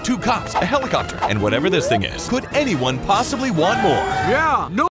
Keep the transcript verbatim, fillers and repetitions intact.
two cops, a helicopter, and whatever this thing is. Could anyone possibly want more? Yeah, no.